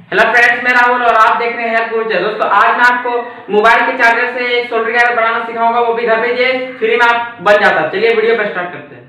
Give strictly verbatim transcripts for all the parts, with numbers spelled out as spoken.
Hello friends, मैं राहुल और आप देख रहे हैं हेल्प गुरु। दोस्तों, आज मैं आपको मोबाइल के चार्जर से एक सोल्डरिंग आयरन बनाना सिखाऊंगा, वो भी घर पे ये फ्री में आप बन जाता है। चलिए वीडियो पे स्टार्ट करते हैं।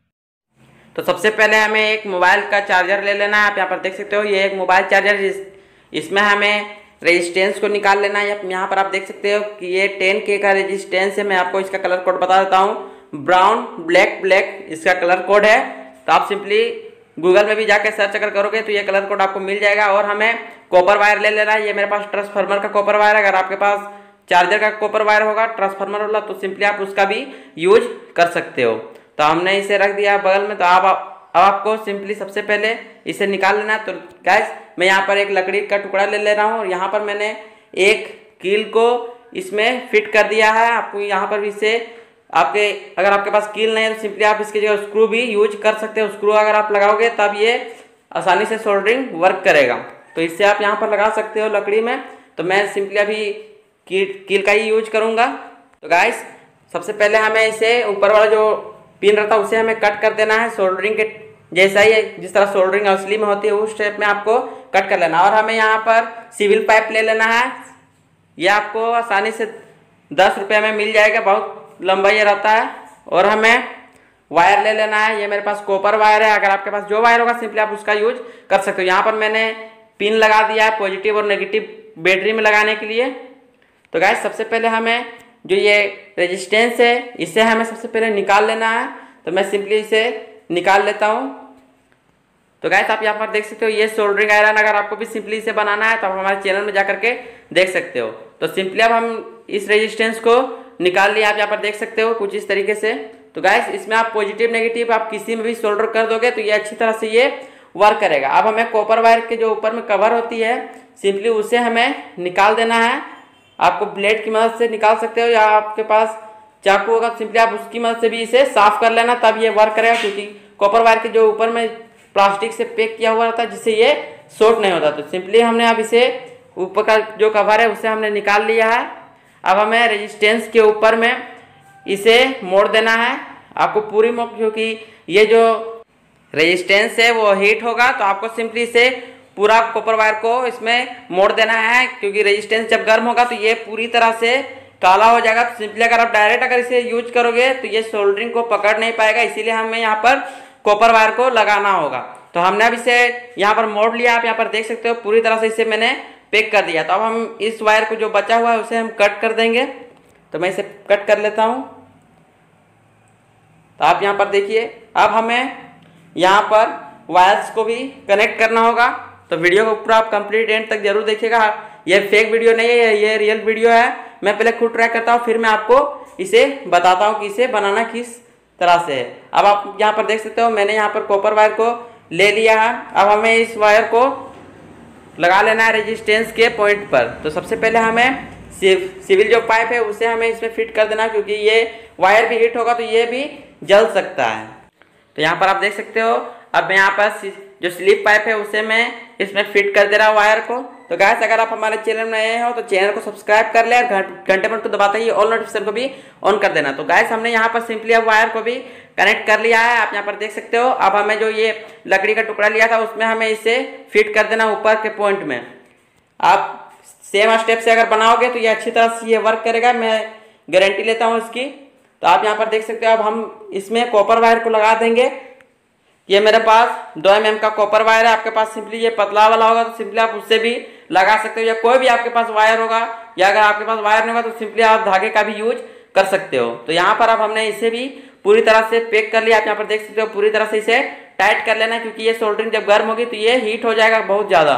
तो सबसे पहले हमें एक मोबाइल का चार्जर ले लेना है। आप यहाँ पर देख सकते हो, ये एक मोबाइल चार्जर, इसमें हमें रेजिस्टेंस को निकाल लेना है। यहाँ पर आप देख सकते हो कि ये टेन के का रेजिस्टेंस है। मैं आपको इसका कलर कोड बता देता हूँ। ब्राउन ब्लैक ब्लैक इसका कलर कोड है। तो आप सिंपली गूगल में भी जाकर सर्च अगर करोगे तो ये कलर कोड आपको मिल जाएगा। और हमें कॉपर वायर ले लेना है। ये मेरे पास ट्रांसफार्मर का कॉपर वायर है। अगर आपके पास चार्जर का कॉपर वायर होगा ट्रांसफार्मर वाला, तो सिंपली आप उसका भी यूज कर सकते हो। तो हमने इसे रख दिया बगल में। तो आप अब आपको सिंपली सबसे पहले इसे निकाल लेना है। तो गाइस, मैं यहाँ पर एक लकड़ी का टुकड़ा ले ले रहा हूँ और यहाँ पर मैंने एक कील को इसमें फिट कर दिया है। आपको यहाँ पर भी इसे आपके अगर आपके पास कील नहीं है तो सिंपली आप इसकी जगह स्क्रू भी यूज कर सकते हो। स्क्रू अगर आप लगाओगे तब ये आसानी से सोल्डरिंग वर्क करेगा। तो इससे आप यहाँ पर लगा सकते हो लकड़ी में। तो मैं सिंपली अभी कील कील का ही यूज करूँगा। तो गाइस, सबसे पहले हमें इसे ऊपर वाला जो पिन रहता है उसे हमें कट कर देना है। सोल्डरिंग के जैसा ही जिस तरह सोल्डरिंग असली में होती है उस शेप में आपको कट कर लेना। और हमें यहाँ पर सिविल पाइप ले लेना है। यह आपको आसानी से दस रुपये में मिल जाएगा, बहुत लंबा ये रहता है। और हमें वायर ले लेना है। ये मेरे पास कॉपर वायर है। अगर आपके पास जो वायर होगा सिंपली आप उसका यूज कर सकते हो। यहाँ पर मैंने पिन लगा दिया है पॉजिटिव और नेगेटिव बैटरी में लगाने के लिए। तो गाइस, सबसे पहले हमें जो ये रेजिस्टेंस है इसे हमें सबसे पहले निकाल लेना है। तो मैं सिंपली इसे निकाल लेता हूँ। तो गाइस, आप यहाँ पर देख सकते हो ये सोल्डरिंग आयरन। अगर आपको भी सिंपली इसे बनाना है तो आप हमारे चैनल में जा करके देख सकते हो। तो सिंपली अब हम इस रेजिस्टेंस को निकाल लिया। आप यहाँ पर देख सकते हो कुछ इस तरीके से। तो गाइस, इसमें आप पॉजिटिव नेगेटिव आप किसी में भी सोल्डर कर दोगे तो ये अच्छी तरह से ये वर्क करेगा। अब हमें कॉपर वायर के जो ऊपर में कवर होती है सिंपली उसे हमें निकाल देना है। आपको ब्लेड की मदद से निकाल सकते हो या आपके पास चाकू होगा तो सिंपली आप उसकी मदद से भी इसे साफ कर लेना, तब ये वर्क करेगा। क्योंकि कॉपर वायर के जो ऊपर में प्लास्टिक से पैक किया हुआ रहता है जिससे ये शॉर्ट नहीं होता। तो सिंपली हमने अब इसे ऊपर का जो कवर है उसे हमने निकाल लिया है। अब हमें रेजिस्टेंस के ऊपर में इसे मोड़ देना है। आपको पूरी मोड़, क्योंकि ये जो रेजिस्टेंस है वो हीट होगा तो आपको सिंपली इसे पूरा कॉपर वायर को इसमें मोड़ देना है। क्योंकि रेजिस्टेंस जब गर्म होगा तो ये पूरी तरह से काला हो जाएगा। तो सिंपली अगर आप डायरेक्ट अगर इसे यूज करोगे तो ये सोल्डरिंग को पकड़ नहीं पाएगा। इसीलिए हमें यहाँ पर कॉपर वायर को लगाना होगा। तो हमने अब इसे यहाँ पर मोड़ लिया। आप यहाँ पर देख सकते हो पूरी तरह से इसे मैंने पैक कर दिया। तो अब हम इस वायर को जो बचा हुआ है उसे हम कट कर देंगे। तो मैं इसे कट कर लेता हूँ। तो आप यहाँ पर देखिए, अब हमें यहाँ पर वायर्स को भी कनेक्ट करना होगा। तो वीडियो को पूरा आप कंप्लीट एंड तक जरूर देखिएगा। ये फेक वीडियो नहीं है, ये रियल वीडियो है। मैं पहले खुद ट्राई करता हूँ, फिर मैं आपको इसे बताता हूँ कि इसे बनाना किस तरह से है। अब आप यहाँ पर देख सकते हो मैंने यहाँ पर कॉपर वायर को ले लिया है। अब हमें इस वायर को लगा लेना है रेजिस्टेंस के पॉइंट पर। तो सबसे पहले हमें सिविल जो पाइप है उसे हमें इसमें फिट कर देना, क्योंकि ये वायर भी हीट होगा तो ये भी जल सकता है। तो यहाँ पर आप देख सकते हो, अब मैं यहाँ पर जो स्लिप पाइप है उसे मैं इसमें फिट कर दे रहा हूँ वायर को। तो गाइस, अगर आप हमारे चैनल में नए हो तो चैनल को सब्सक्राइब कर ले और घंटे पर को दबाते ही ऑल नोटिफिकेशन को भी ऑन कर देना। तो गाइस, हमने यहाँ पर सिंपली अब वायर को भी कनेक्ट कर लिया है। आप यहाँ पर देख सकते हो। अब हमें जो ये लकड़ी का टुकड़ा लिया था उसमें हमें इसे फिट कर देना ऊपर के पॉइंट में। आप सेम स्टेप से अगर बनाओगे तो ये अच्छी तरह से ये वर्क करेगा, मैं गारंटी लेता हूँ इसकी। तो आप यहाँ पर देख सकते हो। अब हम इसमें कॉपर वायर को लगा देंगे। ये मेरे पास दो एम एम का कॉपर वायर है। आपके पास सिंपली ये पतला वाला होगा तो सिंपली आप उससे भी लगा सकते हो, या कोई भी आपके पास वायर होगा, या अगर आपके पास वायर नहीं होगा तो सिंपली आप धागे का भी यूज कर सकते हो। तो यहाँ पर अब हमने इसे भी पूरी तरह से पैक कर लिया। आप यहाँ पर देख सकते हो पूरी तरह से इसे टाइट कर लेना, क्योंकि ये सोल्डरिंग जब गर्म होगी तो ये हीट हो जाएगा बहुत ज़्यादा।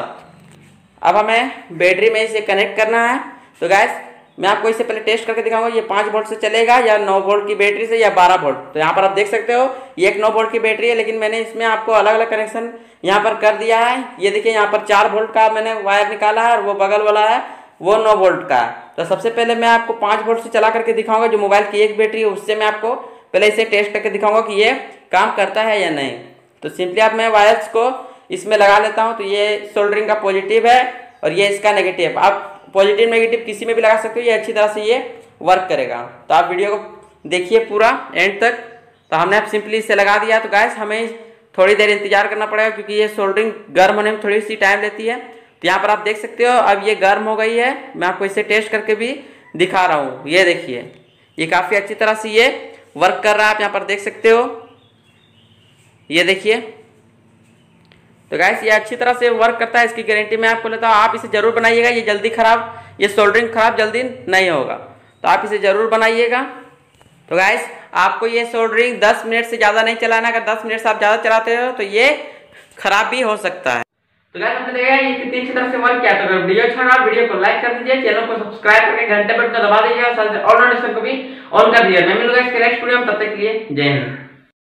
अब हमें बैटरी में इसे कनेक्ट करना है। तो गैस, मैं आपको इससे पहले टेस्ट करके दिखाऊंगा ये पाँच वोल्ट से चलेगा या नौ वोल्ट की बैटरी से या बारह वोल्ट। तो यहाँ पर आप देख सकते हो ये एक नौ वोल्ट की बैटरी है, लेकिन मैंने इसमें आपको अलग अलग कनेक्शन यहाँ पर कर दिया है। ये देखिए, यहाँ पर चार वोल्ट का मैंने वायर निकाला है और वो बगल वाला है वो नौ वोल्ट का है। तो सबसे पहले मैं आपको पाँच वोल्ट से चला करके दिखाऊंगा। जो मोबाइल की एक बैटरी है उससे मैं आपको पहले इसे टेस्ट करके दिखाऊंगा कि ये काम करता है या नहीं। तो सिंपली अब मैं वायर्स को इसमें लगा लेता हूँ। तो ये सोल्डरिंग का पॉजिटिव है और ये इसका नेगेटिव। आप पॉजिटिव नेगेटिव किसी में भी लगा सकते हो, ये अच्छी तरह से ये वर्क करेगा। तो आप वीडियो को देखिए पूरा एंड तक। तो हमने अब सिंपली इसे लगा दिया। तो गैस, हमें थोड़ी देर इंतजार करना पड़ेगा क्योंकि ये सोल्डरिंग गर्म होने में थोड़ी सी टाइम लेती है। तो यहाँ पर आप देख सकते हो अब ये गर्म हो गई है। मैं आपको इसे टेस्ट करके भी दिखा रहा हूँ। ये देखिए, ये काफ़ी अच्छी तरह से ये वर्क कर रहा है, आप यहाँ पर देख सकते हो। ये देखिए, तो गाइस ये अच्छी तरह से वर्क करता है, इसकी गारंटी मैं आपको लेता हूँ। आप इसे जरूर बनाइएगा, ये जल्दी खराब, ये सोल्डरिंग खराब जल्दी नहीं होगा, तो आप इसे जरूर बनाइएगा। तो गाइस आपको ये सोल्डरिंग दस मिनट से ज़्यादा नहीं चलाना। अगर दस मिनट से आप ज़्यादा चलाते हो तो ये खराब भी हो सकता है। तो गाइस हमने देखा ये कितनी अच्छी तरह से वर्क किया। तो अगर वीडियो अच्छा लगा वीडियो को लाइक कर दीजिए, चैनल को सब्सक्राइब करके घंटे बटन दबा दीजिएगा, साथ ही ऑल नोटिफिकेशन को भी ऑन कर दीजिए। मैं मिलूंगा इसके नेक्स्ट वीडियो में, तब तक के लिए जय हिंद।